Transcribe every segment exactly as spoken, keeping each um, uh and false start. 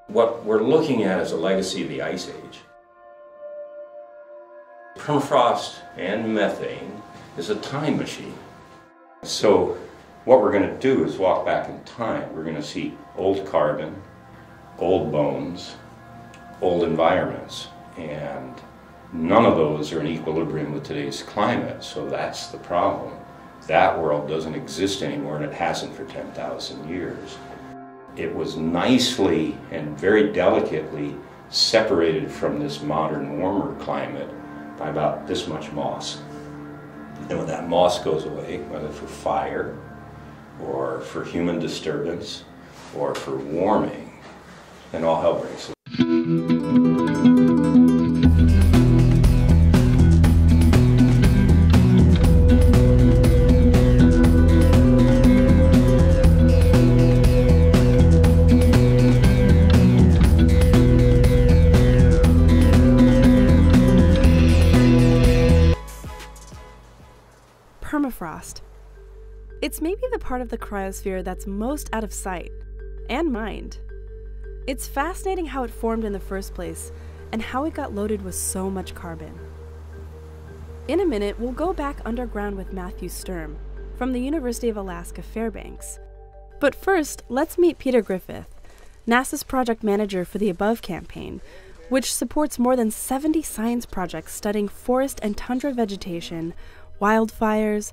What we're looking at is a legacy of the Ice Age. Permafrost and methane is a time machine. So what we're going to do is walk back in time. We're going to see old carbon, old bones, old environments, and none of those are in equilibrium with today's climate, so that's the problem. That world doesn't exist anymore, and it hasn't for ten thousand years. It was nicely and very delicately separated from this modern warmer climate by about this much moss. And when that moss goes away, whether for fire or for human disturbance or for warming, then all hell breaks loose. Permafrost. It's maybe the part of the cryosphere that's most out of sight and mind. It's fascinating how it formed in the first place and how it got loaded with so much carbon. In a minute, we'll go back underground with Matthew Sturm from the University of Alaska Fairbanks. But first, let's meet Peter Griffith, NASA's project manager for the Above campaign, which supports more than seventy science projects studying forest and tundra vegetation, wildfires,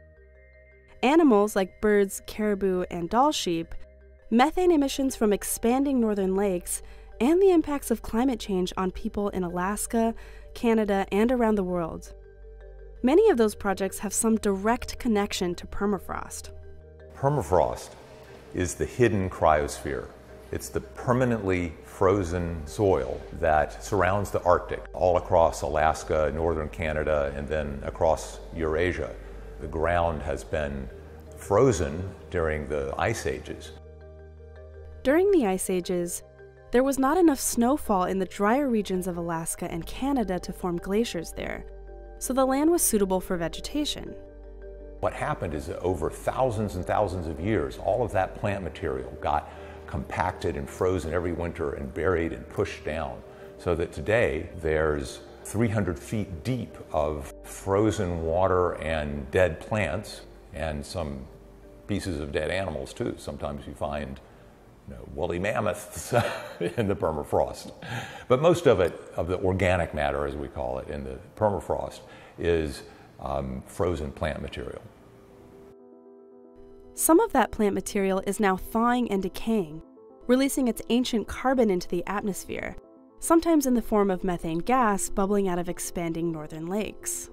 animals like birds, caribou, and Dall sheep, methane emissions from expanding northern lakes, and the impacts of climate change on people in Alaska, Canada, and around the world. Many of those projects have some direct connection to permafrost. Permafrost is the hidden cryosphere. It's the permanently frozen soil that surrounds the Arctic, all across Alaska, northern Canada, and then across Eurasia. The ground has been frozen during the ice ages. During the ice ages, there was not enough snowfall in the drier regions of Alaska and Canada to form glaciers there, so the land was suitable for vegetation. What happened is that over thousands and thousands of years, all of that plant material got compacted and frozen every winter and buried and pushed down, so that today there's three hundred feet deep of frozen water and dead plants and some pieces of dead animals too. Sometimes you find you know, woolly mammoths in the permafrost. But most of it, of the organic matter as we call it in the permafrost, is um, frozen plant material. Some of that plant material is now thawing and decaying, releasing its ancient carbon into the atmosphere, sometimes in the form of methane gas bubbling out of expanding northern lakes.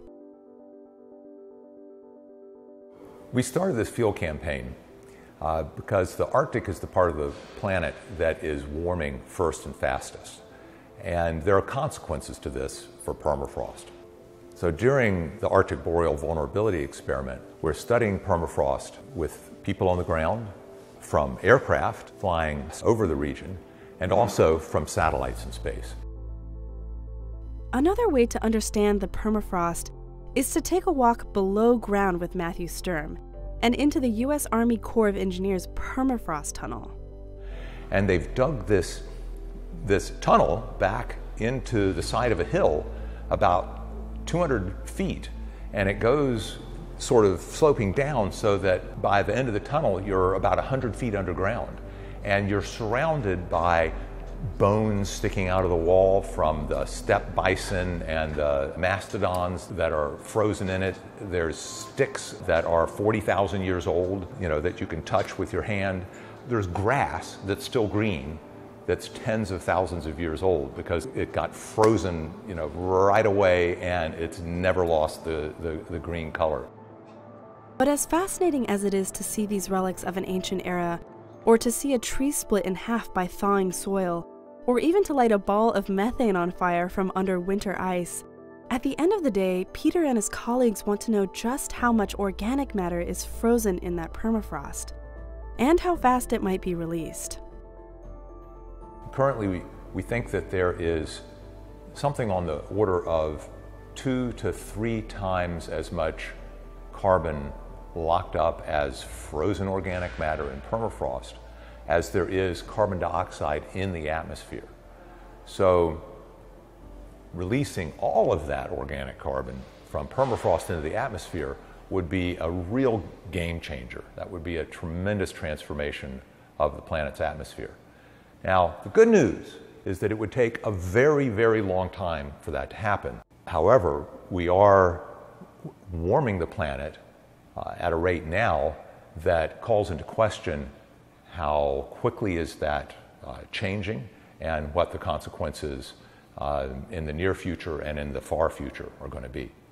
We started this field campaign uh, because the Arctic is the part of the planet that is warming first and fastest. And there are consequences to this for permafrost. So during the Arctic Boreal Vulnerability Experiment, we're studying permafrost with people on the ground, from aircraft flying over the region, and also from satellites in space. Another way to understand the permafrost is to take a walk below ground with Matthew Sturm and into the U S Army Corps of Engineers permafrost tunnel. And they've dug this, this tunnel back into the side of a hill about two hundred feet, and it goes sort of sloping down so that by the end of the tunnel you're about one hundred feet underground, and you're surrounded by bones sticking out of the wall from the steppe bison and the mastodons that are frozen in it. There's sticks that are forty thousand years old, you know, that you can touch with your hand. There's grass that's still green, that's tens of thousands of years old because it got frozen, you know, right away, and it's never lost the, the, the green color. But as fascinating as it is to see these relics of an ancient era, or to see a tree split in half by thawing soil, or even to light a ball of methane on fire from under winter ice, at the end of the day, Peter and his colleagues want to know just how much organic matter is frozen in that permafrost, and how fast it might be released. Currently, we, we think that there is something on the order of two to three times as much carbon locked up as frozen organic matter in permafrost as there is carbon dioxide in the atmosphere. So releasing all of that organic carbon from permafrost into the atmosphere would be a real game changer. That would be a tremendous transformation of the planet's atmosphere. Now, the good news is that it would take a very, very long time for that to happen. However, we are warming the planet uh, at a rate now that calls into question how quickly is that uh, changing and what the consequences uh, in the near future and in the far future are going to be.